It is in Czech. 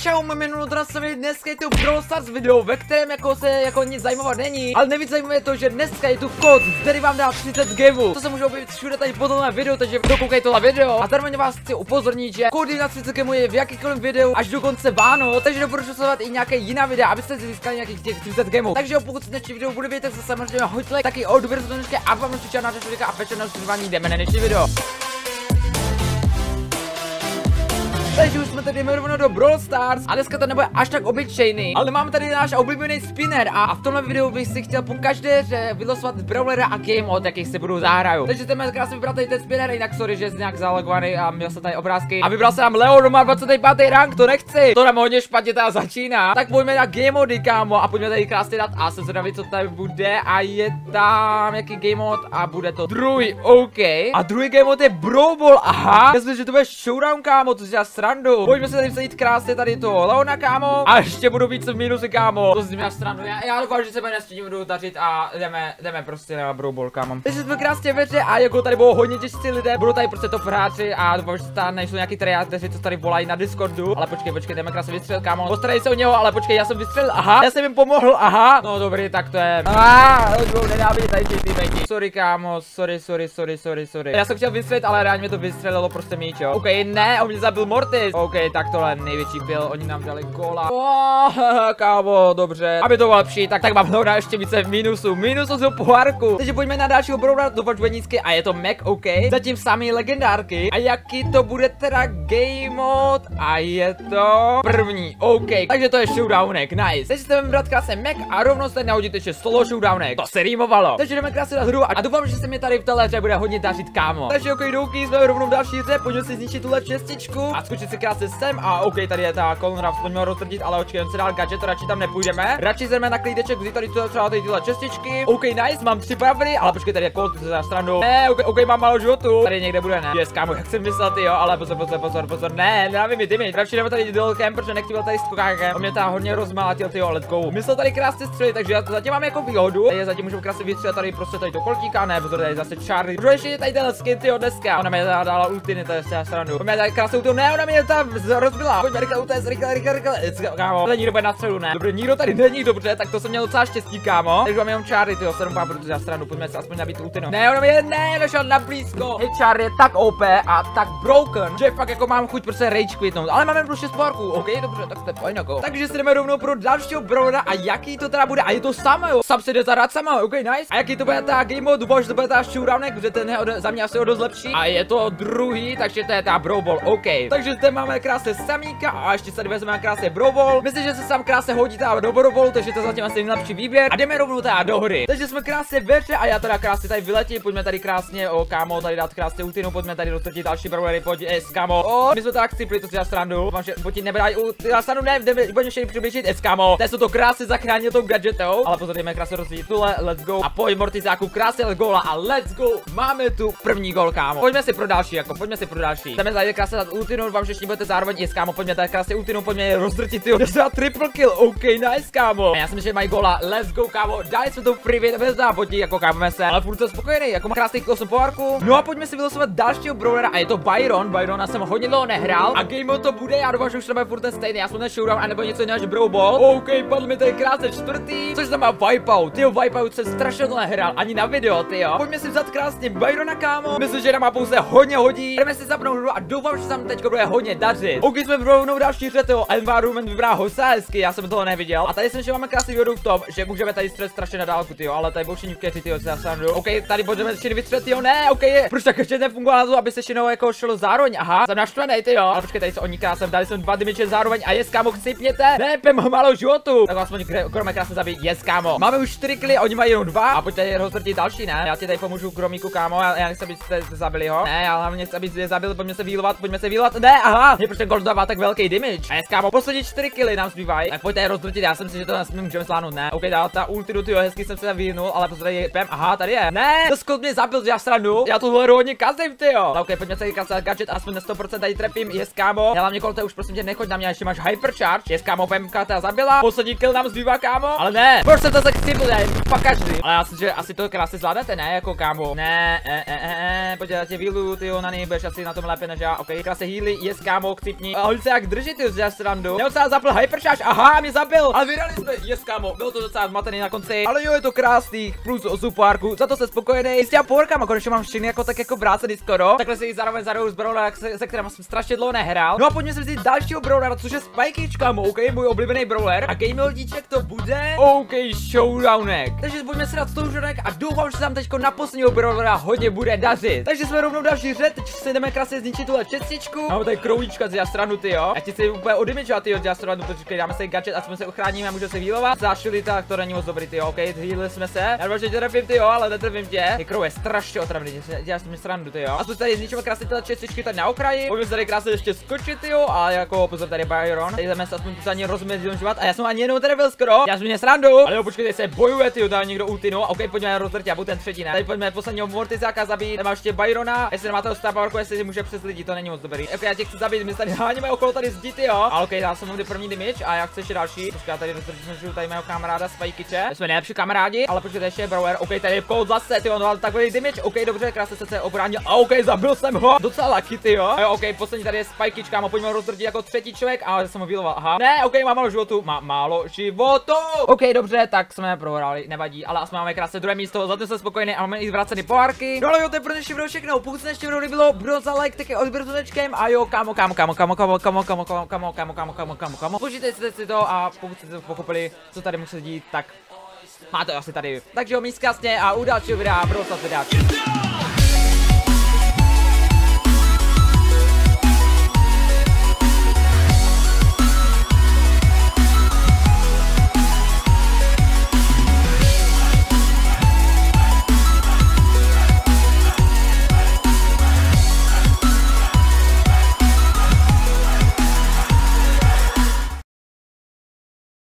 Čau, jmenuji Drasovi, dneska je tu Brawl Stars video, ve kterém jako nic zajímavého není, ale nejvíc zajímavé je to, že dneska je tu kód, který vám dá 30 gemů. To se může objevit všude tady po tomhle videu, takže dokoukej tohle video. A zároveň vás chci upozornit, že kódy na 30 gemů je v jakýkoliv videu až do konce Vánoc, takže doporučuji sledovat i nějaké jiná videa, abyste získali nějakých těch 30 gemů. Takže pokud se dnešní video bude vidět, tak se samozřejmě hoď like, taky odběr za to dneška a vám ještě na a pečenou sledování, jdeme na dnešní video. Takže už jsme tady rovnou do Brawl Stars a dneska to nebude až tak obyčejný, ale máme tady náš oblíbený spinner a v tomhle videu bych si chtěl po každé vylosovat brawlera a game od jakých si budu zahraju. Takže jdeme krásně vybrat tady ten spinner, jinak sorry, že jsi nějak zalogovaný a měl jsem tady obrázky. A vybral jsem nám Leon, má 25. rank, to nechci. To nám hodně špatně teda začíná. Tak pojďme na game mody, kámo, a pojďme tady krásně dát a jsem zvědavý, co tady bude a je tam jaký game mod a bude to druhý, OK. A druhý game mod je Brawl Ball, aha. Myslím, že to bude showdown, kámo, to si srandu. Pojďme se tady vsadit krásně tady to Leona, kámo. A ještě budu víc v minusy, kámo. To si mě srandu. Já doufám, že se mi dnes budu dařit a jdeme prostě na Brawl Ball, kámo. Takže jsme krásně večer a jako tady budou hodně těžcí lidé, budou tady prostě top hráči a doufám, že tam nejsou nějaký triáteři, co tady volají na Discordu. Ale počkej, jdeme krásně vystřelit, kámo. Postarej se o něho, ale počkej, já jsem vystřelil, aha. Já jsem jim pomohl, aha. No dobrý, tak to je. Nedá být tady ty týmejti. Sorry, kámo, sorry. Já jsem chtěl vystřelit, ale reálně mě to vystřelilo prostě míč, jo. OK, ne, on mě zabil Mortis. OK, tak tohle největší pil, oni nám dali góla. Kámo, dobře. Aby to bylo lepší, tak mám hledat ještě více v minusu. Minusu z pohárku. Takže pojďme na dalšího brawlera, doufám, že nízky a je to Mac, OK. Zatím samý legendárky. A jaký to bude teda game mod? A je to první, OK. Takže to je showdownek, nice. Teď si jdeme brát krásně Mac a rovnou se nahodit ještě solo showdownek. To se rýmovalo. Takže jdeme krásně na hru a doufám, že se mi tady v téhle hře bude hodně dařit, kámo. Takže OK, douky, jsme rovnou v další hře, pojďme si zničit tuhle čestičku a skočit si krásně sem a OK, tady je ta kolona, pojďme ho roztrtit, ale očkej, on se dál gadget, radši tam nepůjdeme. Radši jdeme na klídeček, vzít tady třeba tyhle čestičky. OK, nice, mám 3 pravery, ale počkej, tady je Colt za stranu. Ne, OK, mám málo životu. Tady někde bude, ne? Yes, kámo, jak jsem myslel, ty jo, ale pozor, ne, nedávím mi tymi. Radši jdeme tady dolkem, protože nechtěl tady s kokákem. On mě tam hodně rozmátil, ty jo, let's go. Myslel tady krásně střelit, takže já to zatím mám jako výhodu. Je zatím můžu krásně vystřelit tady prostě tady to koltíka, ne, pozor, tady zase Charlie. Můžu ještě tady ten skin, ty jo, dneska. Ona mě dala ultiny, to je z té strany. Pojďme tady krásně ultinu, ne, ona mě tam rozbila. Pojďme rychle utéct, rychle. Kámo, tady nikdo bude na středu, ne? Dobře, nikdo tady není, dobře, tak to jsem měl docela štěstí, kámo. Takže mám jenom Charlie, tyjo, 7 pár za stranu, pojďme se aspoň nabít ultinu. Ne, ona mě nešel na blízko. Hej, Charlie je tak OP a tak broken, že fakt jako mám chuť prostě rage quitnout, ale máme plus 6 párků, OK, dobře, tak to je fajn jako. Takže si jdeme rovnou pro dalšího brawlera a jaký to teda bude, a je to samé, jo. Sam se jde zahrát sama, OK, nice. A jaký to bude ta game mode, doufám, že to bude ta showdownek, protože ten je za mě asi o dost lepší. A je to druhý, takže to je ta Brawl Ball, OK. Takže zde máme krásně samíka a ještě se vezmeme krásně Brawl Ball. Myslím, že se sam krásně hodí ta do Brawl Ballu, takže to zatím asi nejlepší výběr. A jdeme rovnou teda do hry. Takže jsme krásně veře a já teda krásně tady vyletím, pojďme tady krásně, kámo, tady dát krásně ultinu, pojďme tady roztrtit další brawlery, pojď, kámo. My jsme to akci, to si já srandu. Doufám, že pojď nebrají já stranu, ne, pojďme ještě přiblížit, kámo. Teď se to krásně zachránil tou gadgetou, ale pozor, jdeme krásně roztrtit tule, let's go. A pojď Mortizáku, krásně góla a let's go. Máme tu první gól, kámo. Pojďme si pro další, jako, pojďme si pro další. Jdeme tady krásně dát ultinu, doufám, že ještě budete zároveň kámo, pojďme tady krásně ultinu, pojďme roztrtit, ty triple kill, OK, nice, kámo. A já si myslím, že mají góla, let's go, kámo. Dali jsme to privit, bez zápotí, jako kámo se, ale furt jsem spokojený, jako má krásný 8 pohárku. No a pojďme si vylosovat dalšího brawlera a je to Byrona jsem hodně dlouho nehrál a game mode to bude, já doufám, že už to bude furt ten stejný, já jsem ten showdown a nebo něco jiného než Brawl Ball. OK, padl mi tady krásně čtvrtý, což znamená Wipeout. Tyjo, Wipeout jsem strašně dlouho nehrál, ani na video, tyjo. Pojďme si vzat krásně Byrona, kámo. Myslím, že nám pouze hodně hodí. Jdeme si zapnout hru a doufám, že se tam teďko bude hodně dařit. OK, jsme rovnou další hře, tyjo. Environment vybrá hoselsky, já jsem toho neviděl. A tady jsem, že máme krásný výhodu v tom, že můžeme tady střelit strašně na dálku, tyjo, ale tady boušení vkeři, tyjo, se zasadu. OK, tady budeme ještě vystřelit, tyjo, ne, OK, proč tak ještě nefungovalo to, aby se ještě jako šlo zároveň, aha, jsem naštvaný, tyjo. Ale počkej, tady jsou oni krásně, dali jsem 2 damage zároveň a jest, kámo, chcípněte. Ne, mám málo životu. Tak aspoň Krome krásně zabít, jest, kámo. Máme už 4 killy, oni mají jenom 2 a pojďte roztrtit další, ne? Já ti tady pomůžu Kromíku, kámo, já nechci, abyste zabili ho. Ne, já hlavně chci, aby je zabili, pojďme se výlovat, ne, aha. Mě prostě Gold dává tak velký damage. A jest, kámo, poslední 4 killy nám zbývají. Tak pojďte je roztrtit, já jsem si, že to můžeme zvládnout, ne? OK, dál ta ultidu, tyjo, hezky jsem se vyhnul, ale pozor, tady je Pem, aha, tady je. Ne, to Scott mě zabil, já stranu. Já tuhle hodně kazím, tyjo. OK, pojďme se kasat gadget, aspoň na 100% tady trepím, jest, kámo. Já hlavně Colte už prosím tě nechoď na mě, ještě máš hypercharge. Jest, kámo, Pemka ta zabila. Poslední kill nám zbývá, kámo. Ale ne, proč jsem to tak chcípl, já fakt každý. Ale já si, že asi to krásně zvládnete, ne, jako kámo. Ne, pojďte, já tě výluju, tyjo, na něj budeš asi na tom lépe než já. OK, krásně healy, yes, kámo, chcipni. A on se jak drží, ty z srandu. Mě docela zapl hypercharge, aha, mě zabil. A vydali jsme, yes, kámo, bylo to docela zmatený na konci. Ale jo, je to krásný, plus 8 párku, za to se spokojený. S těma pórkama, konečně mám všechny jako tak jako vrácený skoro. Takhle si zároveň zadou z brawlera, se kterým jsem strašně dlouho nehrál. No a pojďme si vzít dalšího brawlera, což je Spikeyč, kámo, OK, můj oblíbený brawler. A game hodíček to bude OK, showdownek. Takže pojďme si dát showdownek a doufám, že se tam teďko na posledního brawlera hodně bude dařit. Takže jsme rovnou další řet, teď si jdeme krásně zničit tuhle čestičku. Máme tady kroujíčka z jastranu, ty jo. Já ti chci úplně odimidžovat, ty jo, z jastranu, počkej, dáme si gadget, aspoň se ochráníme a můžeme se healovat. Zašili tak, to není moc dobrý, ty jo, OK, healili jsme se. Já doufám, že tě trefím, ty jo, ale netrefím tě. Ty krou je strašně otravný, děláš mi srandu, ty jo. Aspoň tady zničíme krásně tyhle čestičky tady na okraji. Pojďme se tady krásně ještě skočit, ty jo, a jako pozor tady Byron. Tady jdeme se aspoň ani rozměřovat a já jsem ani jednou trefil skoro. Já jsem mě srandu. Ale jo, počkej, se bojuje, ty jo, dá někdo ultinu. OK, pojďme roztrtě, já budu ten třetí, ne. Tady pojďme posledního Mortizáka zabít. Nemá ještě Byrona. Jestli nemá toho Star Powerku, jestli může přes lidi, to není moc dobrý. OK, já tě chci zabít, my tady háníme okolo tady zdi, ty jo. A OK, já jsem mám první damage a já chci ještě další. Počkej, já tady roztrčím tady mého kamaráda Spikeyče. My jsme nejlepší kamarádi, ale počkej, ještě Brawler. OK, tady je Cold zase, ty on dal takový damage. OK, dobře, krásně se obránil. A OK, zabil jsem ho. Docela lucky, ty jo. OK, poslední tady je Spikeyč, kámo, pojďme ho roztrčit jako třetí člověk. A já jsem ho healoval. Aha. Ne, OK, mám málo životu. Mám málo životu. OK, dobře, tak jsme prohráli, nevadí, ale aspoň máme krásné druhé místo. Za to jsem spokojený a máme i zvracený pohárky. No ale jo, to je pro dnešní video všechno. Pokud se ještě video bylo, bro za like, taky odběr zvonečkem a jo, kámo. Počítejte si to a pokud jste to pochopili, co tady musí dít, tak máte asi tady. Takže jo, míst krásně a u dalšího videa, bro za